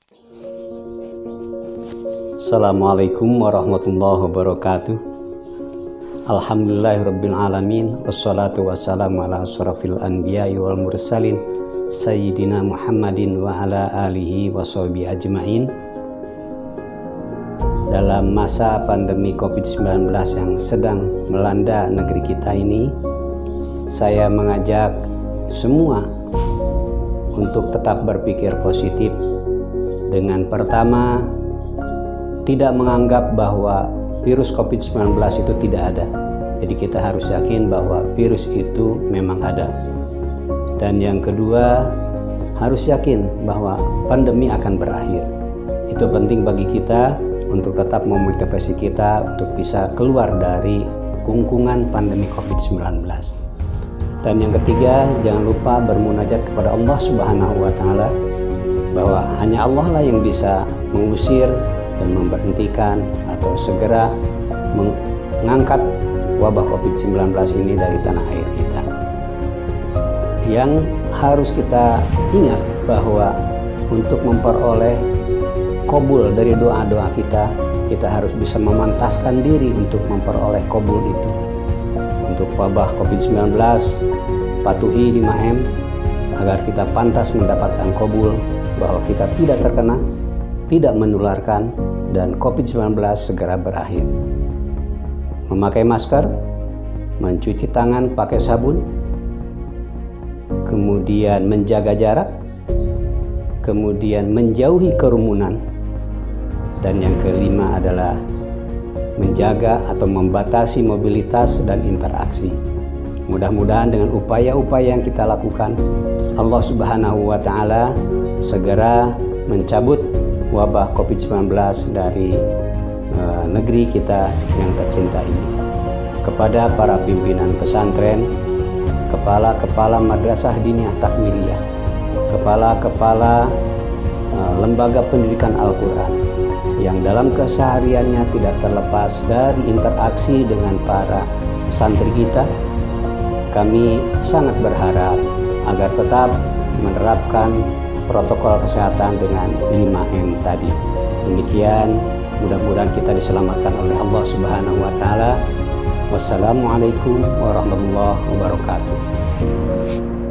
Assalamualaikum warahmatullahi wabarakatuh. Alhamdulillahirabbil alamin, wassalatu wassalamu ala asyrafil anbiya'i wal mursalin sayyidina Muhammadin wa ala alihi washabihi ajmain. Dalam masa pandemi COVID-19 yang sedang melanda negeri kita ini, saya mengajak semua untuk tetap berpikir positif dengan pertama, tidak menganggap bahwa virus COVID-19 itu tidak ada. Jadi kita harus yakin bahwa virus itu memang ada. Dan yang kedua, harus yakin bahwa pandemi akan berakhir. Itu penting bagi kita untuk tetap memotivasi kita untuk bisa keluar dari kungkungan pandemi COVID-19. Dan yang ketiga, jangan lupa bermunajat kepada Allah Subhanahu wa Ta'ala, bahwa hanya Allah lah yang bisa mengusir dan memberhentikan atau segera mengangkat wabah COVID-19 ini dari tanah air kita. Yang harus kita ingat bahwa untuk memperoleh qabul dari doa-doa kita, kita harus bisa memantaskan diri untuk memperoleh qabul itu. Untuk wabah COVID-19, patuhi 5M agar kita pantas mendapatkan qabul, bahwa kita tidak terkena, tidak menularkan, dan COVID-19 segera berakhir. Memakai masker, mencuci tangan pakai sabun, kemudian menjaga jarak, kemudian menjauhi kerumunan, dan yang kelima adalah menjaga atau membatasi mobilitas dan interaksi. Mudah-mudahan dengan upaya-upaya yang kita lakukan, Allah Subhanahu wa Ta'ala segera mencabut wabah COVID-19 dari negeri kita yang tercinta ini. Kepada para pimpinan pesantren, kepala-kepala madrasah diniyah takmiliyah, kepala-kepala lembaga pendidikan Al-Quran yang dalam kesehariannya tidak terlepas dari interaksi dengan para santri kita, kami sangat berharap agar tetap menerapkan protokol kesehatan dengan 5M tadi. Demikian, mudah-mudahan kita diselamatkan oleh Allah Subhanahu wa Ta'ala. Wassalamualaikum warahmatullahi wabarakatuh.